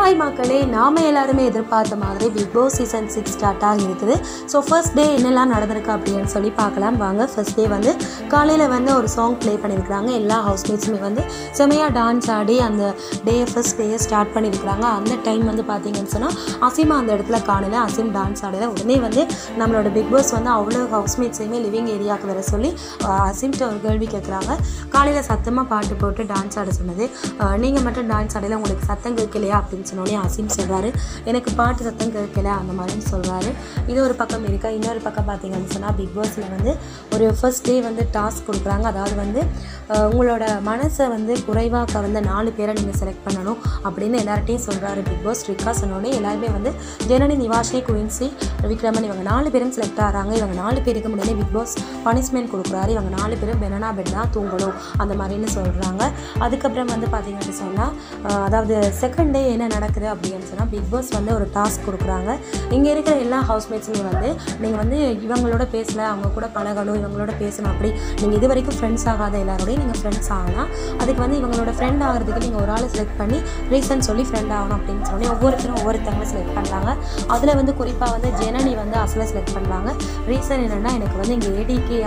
Hi மக்களே, நாம் எல்லாருமே எதிர்பார்த்த மாதிரி பிக் பாஸ் சீசன் 6 ஸ்டார்ட் ஆகியிருக்குது. ஸோ ஃபர்ஸ்ட் டே என்னெல்லாம் நடந்திருக்கு அப்படின்னு சொல்லி பார்க்கலாம் வாங்க. ஃபர்ஸ்ட் டே வந்து காலையில் வந்து ஒரு சாங் ப்ளே பண்ணியிருக்கிறாங்க. எல்லா ஹவுஸ்மேட்ஸுமே வந்து செமையாக டான்ஸ் ஆடி அந்த ஃபர்ஸ்ட் டேயை ஸ்டார்ட் பண்ணியிருக்கிறாங்க. அந்த டைம் வந்து பார்த்தீங்கன்னு சொன்னால் அசீமா அந்த இடத்துல காணல. அசீம் டான்ஸ் ஆடலை. உடனே வந்து நம்மளோட பிக் பாஸ் வந்து அவ்வளோ ஹவுஸ்மேட்ஸையுமே லிவிங் ஏரியாவுக்கு வர சொல்லி அசீம்கிட்ட ஒரு கேள்வி கேட்குறாங்க. காலையில் சத்தமாக பாட்டு போட்டு டான்ஸ் ஆட சொன்னது, நீங்கள் மட்டும் டான்ஸ் ஆடலை, உங்களுக்கு சத்தம் கேட்கலையா அப்படின்னு சொன்னோடனே அசீம் சொல்கிறாரு, எனக்கு பாட்டு சத்தம் கேட்கல அந்த மாதிரின்னு சொல்கிறாரு. இது ஒரு பக்கம் இருக்கா. இன்னொரு பக்கம் பார்த்தீங்கன்னு சொன்னால் பிக் பாஸில் வந்து ஒரு ஃபர்ஸ்ட் டே வந்து டாஸ்க் கொடுக்குறாங்க. அதாவது வந்து உங்களோட மனசை வந்து குறைவாக கவர்ந்த 4 பேரை நீங்கள் செலக்ட் பண்ணணும் அப்படின்னு எல்லார்ட்டையும் சொல்கிறாரு பிக் பாஸ். ட்ரிக்கா சொன்னோடனே எல்லாருமே வந்து ஜனனி, நிவாஷினி, குயின்சி, விக்ரமன் இவங்க 4 பேரும் செலக்ட் ஆகிறாங்க. இவங்க 4 பேருக்கு முன்னாடி பிக் பாஸ் பனிஷ்மெண்ட் கொடுக்குறாரு. இவங்க 4 பேரும் பெனானா பெட் தான் தூங்கணும் அந்த மாதிரின்னு சொல்கிறாங்க. அதுக்கப்புறம் வந்து பார்த்தீங்கன்னு சொன்னால் அதாவது செகண்ட் டே என்ன நடக்குது அப்படின்னு சொன்னால் பிக் பாஸ் வந்து ஒரு டாஸ்க் கொடுக்குறாங்க. இங்கே இருக்கிற எல்லா ஹவுஸ்மேட்ஸுமே வந்து நீங்கள் வந்து இவங்களோட பேசல, அவங்க கூட பழகணும், இவங்களோட பேசணும், அப்படி நீங்கள் இது வரைக்கும் ஃப்ரெண்ட்ஸ் ஆகாத எல்லாரோடையும் நீங்கள் ஃப்ரெண்ட்ஸ் ஆகலாம். அதுக்கு வந்து இவங்களோட ஃப்ரெண்ட் ஆகிறதுக்கு நீங்கள் ஒரு ஆளை செலக்ட் பண்ணி ரீசன் சொல்லி ஃப்ரெண்ட் ஆகணும் அப்படின்னு சொல்லி ஒவ்வொருத்தரும் ஒவ்வொருத்தவங்களை செலக்ட் பண்ணுறாங்க. அதில் வந்து குறிப்பாக வந்து ஜனனி வந்து அசலை செலக்ட் பண்ணுறாங்க. ரீசன் என்னென்னா, எனக்கு வந்து இங்கே ஏடிகே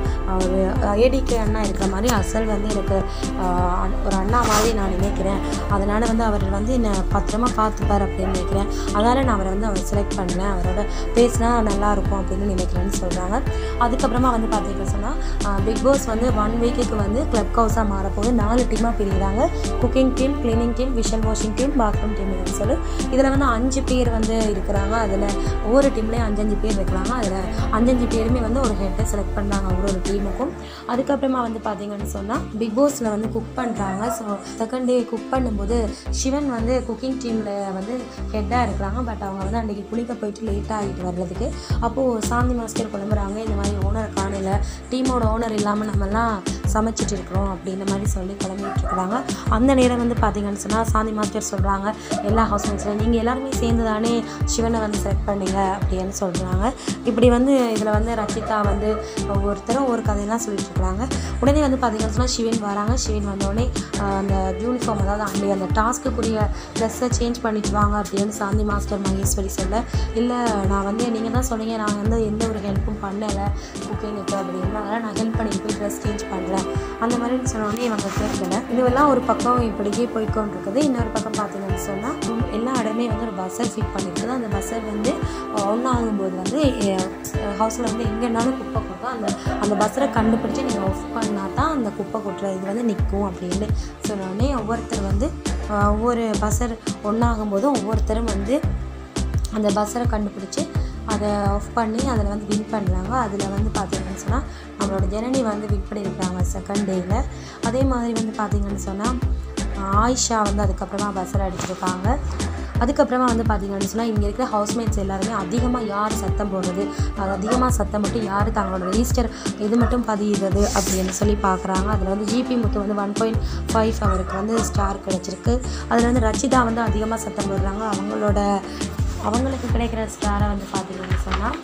அண்ணா இருக்கிற மாதிரி அசல் வந்து எனக்கு ஒரு அண்ணா மாதிரி நான் நினைக்கிறேன். அதனால் வந்து அவர் வந்து என்னை பத்திரமா பார்த்துப்பார் அப்படின்னு நினைக்கிறேன். அதனால் நான் அவரை வந்து செலக்ட் பண்ணேன். அவரோட பேசினா நல்லாயிருக்கும் அப்படின்னு நினைக்கிறேன்னு சொல்கிறாங்க. அதுக்கப்புறமா வந்து பார்த்தீங்கன்னு சொன்னால் பிக் பாஸ் வந்து 1 வீக்குக்கு வந்து கிளப் ஹவுஸாக மாறப்போது 4 டீமாக பிரிகிறாங்க. Cooking team, cleaning team, vessel washing team, bathroom team சொல்லி இதில் வந்து 5 பேர் வந்து இருக்கிறாங்க. அதில் ஒவ்வொரு டீம்லேயும் 5 பேர் இருக்கிறாங்க. அதில் 5 பேருமே வந்து ஒரு ஹெட்டை செலக்ட் பண்ணுறாங்க ஒரு டீமுக்கும். அதுக்கப்புறமா வந்து பார்த்தீங்கன்னு சொன்னால் பிக் பாஸில் வந்து குக் பண்ணுறாங்க. ஸோ செகண்ட் டே குக் பண்ணும்போது சிவன் வந்து குக்கிங் டீமில் வந்து ஹெட்டாக இருக்கிறாங்க. பட் அவங்க வந்து அன்றைக்கி குளிக்க போயிட்டு லேட்டாக ஆகிட்டு வர்றதுக்கு. அப்போது சாந்தி மாஸ்டர் கிளம்புறாங்க, இந்த மாதிரி ஓனர் காணல, டீமோட ஓனர் இல்லாமல் நம்மலாம் சமைச்சிட்டு இருக்கிறோம் அப்படின்ற மாதிரி சொல்லி கிளம்பிட்டு இருக்கிறாங்க. அந்த நேரம் வந்து பார்த்தீங்கன்னு சொன்னால் சாந்தி மாஸ்டர் சொல்கிறாங்க, எல்லா ஹவுஸ்மேட்ஸில் நீங்கள் எல்லாருமே சேர்ந்து தானே சிவனை வந்து செலக்ட் பண்ணீங்க அப்படின்னு சொல்கிறாங்க. இப்படி வந்து இதில் வந்து ரச்சிதா வந்து ஒவ்வொருத்தரும் ஒரு கதையெல்லாம் சொல்லிட்டு இருக்கிறாங்க. உடனே வந்து பார்த்தீங்கன்னு சொன்னால் சிவன் வராங்க. சிவன் வந்தோடனே அந்த யூனிஃபார்ம், அதாவது அன்றைக்கி அந்த டாஸ்க்குரிய ட்ரெஸ்ஸை சேஞ்ச் பண்ணிட்டு வாங்க அப்படின்னு சாந்தி மாஸ்டர் மகேஸ்வரி சொல்ல, இல்லை நான் வந்து நீங்கள் தான் சொன்னீங்க, நான் வந்து எந்த ஒரு ஹெல்ப்பும் பண்ணலை குக்கிங்குக்கு அப்படின்னு, அதனால் நான் ஹெல்ப் பண்ணிட்டு போய் ட்ரெஸ் சேஞ்ச் பண்ணுறேன் அந்த மாதிரின்னு சொன்னோடனே இவங்க கேட்கல. இதுவெல்லாம் ஒரு பக்கம் இப்படியே போய்க்கொண்டு இருக்குது. இன்னொரு பக்கம் பார்த்தீங்கன்னு சொன்னால் எல்லா இடமே வந்து ஒரு பஸ்ஸர் ஃபிட் பண்ணியிருக்குது. அந்த பஸ்ஸர் வந்து ஒன்றாகும்போது வந்து ஹவுஸில் வந்து எங்கேனாலும் குப்பை கொட்டும். அந்த பஸ்ஸரை கண்டுபிடிச்சி நீங்கள் ஆஃப் பண்ணால் தான் அந்த குப்பை கொட்டுற இது வந்து நிற்கும் அப்படின்னு சொன்னோடனே ஒவ்வொருத்தர் வந்து ஒவ்வொரு பஸ்ஸர் ஒன்றாகும்போதும் ஒவ்வொருத்தரும் வந்து அந்த பஸ்ஸரை கண்டுபிடிச்சி அதை ஆஃப் பண்ணி அதில் வந்து வின் பண்ணுறாங்க. அதில் வந்து பார்த்தீங்கன்னு சொன்னால் நம்மளோட ஜனனி வந்து வின் பண்ணியிருக்காங்க செகண்ட் டேயில். அதே மாதிரி வந்து பார்த்தீங்கன்னு சொன்னால் ஆயிஷா வந்து அதுக்கப்புறமா பஸ்ஸரை அடிச்சிருக்காங்க. அதுக்கப்புறமா வந்து பார்த்தீங்கன்னு சொன்னால் இங்கே இருக்கிற ஹவுஸ்மேட்ஸ் எல்லாருமே அதிகமாக யார் சத்தம் போடுறது, அது அதிகமாக சத்தம் மட்டும் யார் தங்களோட ரெஜிஸ்டர் இது மட்டும் பதியுறது அப்படின்னு சொல்லி பார்க்குறாங்க. அதில் வந்து ஜிபி முத்து வந்து 1.5 அவருக்கு வந்து ஸ்டார் கிடச்சிருக்கு. அதில் வந்து ரச்சிதா வந்து அதிகமாக சத்தம் போடுறாங்க. அவங்களுக்கு கிடைக்கிற ஸ்டாரை வந்து பார்த்தீங்கன்னு சொன்னால்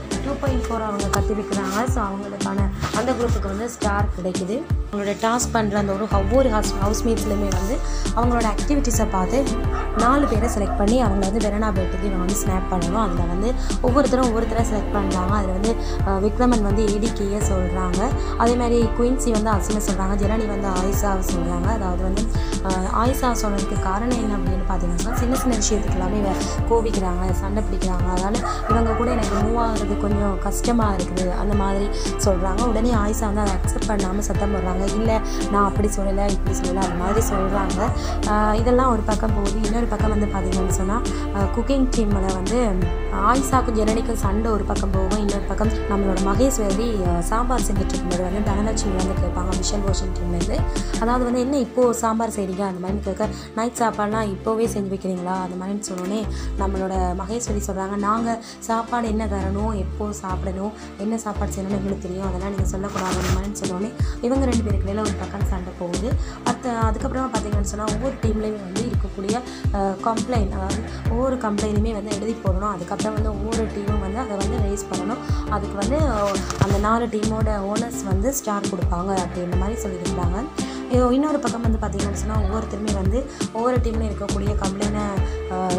2.4 அவங்க கற்றுருக்குறாங்க. ஸோ அவங்களுக்கான அந்த குரூப்புக்கு வந்து ஸ்டார் கிடைக்குது. அவங்களோட டாஸ்க் பண்ணுற அந்த ஒவ்வொரு ஹவுஸ்மேட்ஸ்லையுமே வந்து அவங்களோட ஆக்டிவிட்டீஸை பார்த்து 4 பேரை செலக்ட் பண்ணி அவங்க வந்து பெனானா பெட்டுக்கு இவங்க வந்து ஸ்னாப் பண்ணணும். அதில் வந்து ஒவ்வொருத்தரை செலக்ட் பண்ணுறாங்க. அதில் வந்து விக்ரமன் வந்து ஏடிகேயை சொல்கிறாங்க. அதேமாதிரி குயின்சி வந்து அசிமை சொல்கிறாங்க. ஜனனி வந்து ஆயிஷாவை சொல்கிறாங்க. அதாவது வந்து ஆயிஷா சொன்னதுக்கு காரணம் என்ன அப்படின்னு பார்த்தீங்கன்னா, சின்ன சின்ன விஷயத்துக்கு எல்லாமே கோபிக்கிறாங்க, சண்டை பிடிக்கிறாங்க, அதனால் இவங்க கூட எனக்கு மூவ் ஆகிறது கொஞ்சம் கஷ்டமாக இருக்குது அந்த மாதிரி சொல்கிறாங்க. உடனே ஆயிஷா வந்து அதை அக்செப்ட் பண்ணாமல் சத்தம் போடுறாங்க, இல்லை நான் அப்படி சொல்லலை இப்படி சொல்லலை அந்த மாதிரி சொல்கிறாங்க. இதெல்லாம் ஒரு பக்கம் போகுது. இன்னொரு பக்கம் வந்து பார்த்தீங்கன்னு சொன்னால் குக்கிங் டீமில் வந்து ஆயிஷாக்கும் ஜனனிக்கும் சண்டை ஒரு பக்கம் போகும். இன்னொரு பக்கம் நம்மளோட மகேஸ்வரி சாம்பார் செஞ்சுட்டு இருக்கும்போது வந்து தனலட்சுமி வந்து கேட்பாங்க விஷல் வாஷிங் டீம்லேருந்து. அதாவது வந்து என்ன இப்போது சாம்பார் செய்கிறீங்க அந்த மாதிரி கேட்க, நைட் சாப்பாடுலாம் இப்போவே செஞ்சு வைக்கிறீங்களா அந்த மாதிரின்னு சொன்னோன்னே நம்மளோட மகேஸ்வரி சொல்கிறாங்க, நாங்கள் சாப்பாடு என்ன தரணும், எப்போது சாப்பிடணும், என்ன சாப்பாடு செய்யணும்னு எங்களுக்கு தெரியும், அதெல்லாம் நீங்கள் சொல்லக்கூடாது அந்த மாதிரின்னு சொன்னோன்னே இவங்க 2 பேருக்கு இடையில ஒரு பக்கம் சண்டை போகுது. அதுக்கப்புறமா பார்த்தீங்கன்னு சொன்னால் ஒவ்வொரு டீம்லேயுமே வந்து இருக்கக்கூடிய கம்ப்ளைண்ட், அதாவது ஒவ்வொரு கம்ப்ளைண்ட்டுமே வந்து எழுதி போடணும். அதுக்கப்புறம் வந்து ஒவ்வொரு டீமும் வந்து அதை வந்து ரைஸ் பண்ணணும். அதுக்கு வந்து அந்த 4 டீமோட ஓனர்ஸ் வந்து ஸ்டார் கொடுப்பாங்க அப்படின்ற மாதிரி சொல்லியிருந்தாங்க. இன்னொரு பக்கம் வந்து பார்த்திங்கன்னு சொன்னால் ஒவ்வொருத்தருமே வந்து ஒவ்வொரு டீம்லையும் இருக்கக்கூடிய கம்ப்ளைண்ட்டை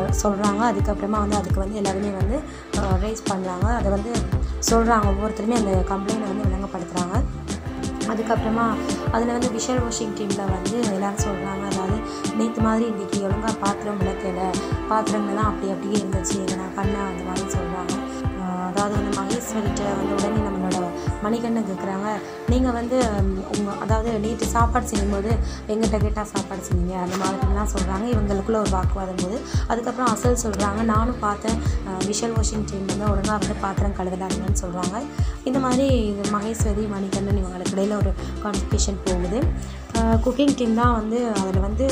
சொல்கிறாங்க. அதுக்கப்புறமா வந்து அதுக்கு வந்து எல்லாருமே வந்து ரைஸ் பண்ணுறாங்க. அதை வந்து சொல்கிறாங்க, ஒவ்வொருத்தருமே அந்த கம்ப்ளைண்ட்டை வந்து விளங்கப்படுத்துகிறாங்க. அதுக்கப்புறமா அதில் வந்து விஷுவல் வாஷிங் டீமில் வந்து எல்லோரும் சொல்கிறாங்க, அதாவது நேற்று மாதிரி இன்றைக்கி ஒழுங்காக பாத்திரம் விளக்கலை, பாத்திரங்கள்லாம் அப்படியே இருந்துச்சு, இதை நான் பண்ணேன் அந்த மாதிரி சொல்கிறாங்க. அதாவது வந்து மகேஸ்வரிட்ட வந்து உடனே நம்மளோட மணிகண்டன் கேட்குறாங்க, நீங்கள் வந்து அதாவது நேற்று சாப்பாடு செய்யும்போது எங்கிட்ட கேட்டால் சாப்பாடு செய்யுங்க அந்த மாதிரிலாம் சொல்கிறாங்க. இவங்களுக்குள்ள ஒரு வாக்குவாதம் போது அதுக்கப்புறம் அசல் சொல்கிறாங்க, நானும் பார்த்தேன் விஷுவல் வாஷிங் டீம் வந்து ஒழுங்காக வந்து பாத்திரம் கழுவிடாங்கன்னு சொல்கிறாங்க. இந்த மாதிரி மகேஸ்வரி மணிகண்டன் இவங்களுக்கு இடையில் ஒரு கான்வர்சேஷன் போகுது. குக்கிங் டீம் தான் வந்து அதில் வந்து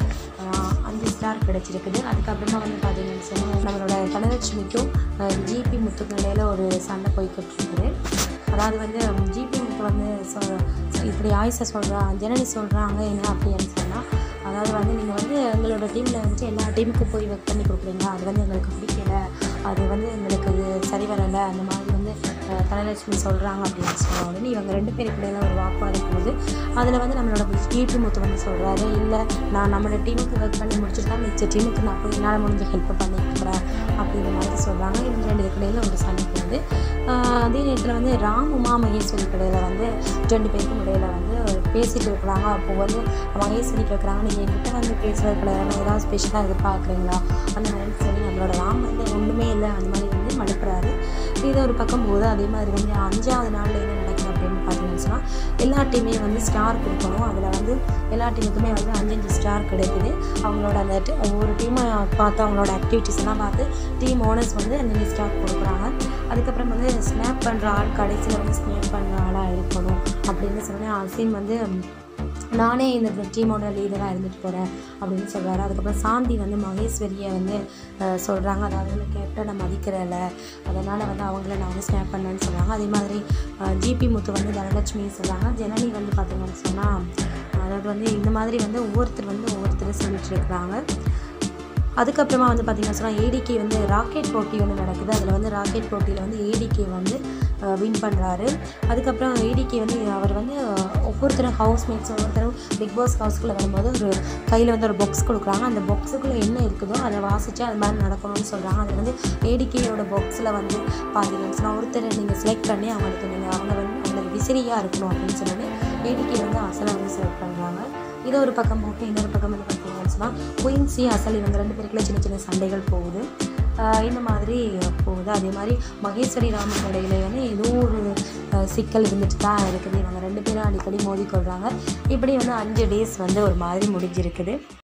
5 ஸ்டார் கிடச்சிருக்குது. அதுக்கப்புறமா வந்து பார்த்தீங்கன்னு சொன்னால் நம்மளோட தனலட்சுமிக்கும் ஜிபி முத்துக்கும் இடையில் ஒரு சண்டை போய்கிட்டு இருக்குது. அதாவது வந்து ஜிபி முத்து வந்து இப்படி ஆயிஷா ஜனனி சொல்கிறாங்க என்ன அப்படின்னு சொன்னால், அதாவது வந்து நீங்கள் வந்து எங்களோட டீமில் வந்துட்டு எல்லா டீமுக்கும் போய் ஒர்க் பண்ணி கொடுக்குறீங்க, அது வந்து எங்களுக்கு பிடிக்கலை, அது வந்து எங்களுக்கு சரி வரலை அந்த மாதிரி வந்து தனலட்சுமி சொல்கிறாங்க அப்படின்னு சொன்ன உடனே இவங்க 2 பேருக்கு இடையில ஒரு வாக்குவாதம் போகுது. அதில் வந்து நம்மளோட ஜிபி முத்து வந்து சொல்கிறாரு, இல்லை நான் நம்மளோட டீமுக்கு ஒர்க் பண்ணி முடிச்சுட்டு தான் மிச்ச டீமுக்கு நான் போய் என்னால் முடிஞ்ச ஹெல்ப் பண்ணிக்கிறேன் அப்படிங்கிற மாதிரி சொல்கிறாங்க. இவங்க 2 பேருக்கு இடையில ஒரு சண்டை போகுது. அதே நேரத்தில் வந்து உமா மகேஸ்வரி இடையில வந்து 2 பேருக்கும் இடையில வந்து பேசிகிட்டு இருக்கிறாங்க. அப்போது வந்து மகேஸ்வரி கேட்குறாங்க, நீங்கள் என்கிட்ட வந்து பேசுகிறதுக்குள்ள ஏதாவது ஸ்பெஷலாக எதிர்பார்க்குறீங்களா அந்த மாதிரி சொல்லி நம்மளோட வந்து ஒன்றுமே இல்லை அந்த மாதிரி வந்து மழுப்புறாரு. இது ஒரு பக்கம் போது அதே மாதிரி வந்து 5ஆவது நாளில் என்ன நடக்குது அப்படின்னு பார்த்தீங்கன்னு சொன்னால், எல்லா டீமே வந்து ஸ்டார் கொடுக்கணும். அதில் வந்து எல்லா டீமுக்குமே வந்து 5 ஸ்டார் கிடைக்குது. அவங்களோட அந்த ஒவ்வொரு டீமை பார்த்து அவங்களோட ஆக்டிவிட்டீஸ் எல்லாம் பார்த்து டீம் ஓனர்ஸ் வந்து 5 ஸ்டார் கொடுக்குறாங்க. அதுக்கப்புறம் வந்து ஸ்னாப் பண்ணுற ஆள் கடைசியில் வந்து ஸ்னாப் பண்ணுற ஆளாக இருக்கணும் அப்படின்னு சொன்னேன். அசீம் வந்து நானே இந்த டீமோட லீடராக இருந்துட்டு போகிறேன் அப்படின்னு சொல்கிறாரு. அதுக்கப்புறம் சாந்தி வந்து மகேஸ்வரியை வந்து சொல்கிறாங்க, அதாவது வந்து கேப்டனை மதிக்கிறல, அதனால் வந்து அவங்கள நான் வந்து ஸ்னாப் பண்ணேன்னு சொல்கிறாங்க. அதே மாதிரி ஜிபி முத்து வந்து தனலட்சுமி சொல்கிறாங்க. ஜனனி வந்து பார்த்திங்கன்னு சொன்னால், அதாவது வந்து இந்த மாதிரி வந்து ஒவ்வொருத்தர் சொல்லிட்டு இருக்கிறாங்க. அதுக்கப்புறமா வந்து பார்த்திங்கன்னா சொன்னால் ஏடிகே வந்து ராக்கெட் போட்டி ஒன்று நடக்குது. அதில் வந்து ராக்கெட் போட்டியில் வந்து ஏடிகே வந்து வின் பண்ணுறாரு. அதுக்கப்புறம் ஏடிகே வந்து அவர் வந்து ஒவ்வொருத்தரும் ஹவுஸ்மேட்ஸ் ஒவ்வொருத்தரும் பிக் பாஸ் ஹவுஸ்குள்ளே வரும்போது ஒரு கையில் வந்து ஒரு பாக்ஸ் கொடுக்குறாங்க. அந்த பாக்ஸுக்குள்ளே என்ன இருக்குதோ அதை வாசித்து அது மாதிரி நடக்கணும்னு சொல்கிறாங்க. அது வந்து ஏடிகேயோட பாக்ஸில் வந்து பார்த்தீங்கன்னு சொன்னால் ஒருத்தரை நீங்கள் செலக்ட் பண்ணி அவங்களுக்கு அவங்களுக்கு விசிறியாக இருக்கணும் அப்படின்னு சொல்லி ஏடிகே வந்து அசலை வந்து செலக்ட் பண்ணுறாங்க. இது ஒரு பக்கம் போட்டு இன்னொரு பக்கம் வந்து பார்த்தீங்கன்னு சொன்னால் குயின்சி அசல் இவங்க 2 பேருக்குள்ள சின்ன சண்டைகள் போகுது. இந்த மாதிரி போகுது. அதே மாதிரி மகேஸ்வரி ராமன் இடையில வந்து ஏதோ ஒரு சிக்கல் இருந்துட்டு தான் இருக்குது. இவங்க 2 பேரும் அடிக்கடி மோதிக்கொள்கிறாங்க. இப்படி வந்து 5 டேஸ் வந்து ஒரு மாதிரி முடிஞ்சிருக்குது.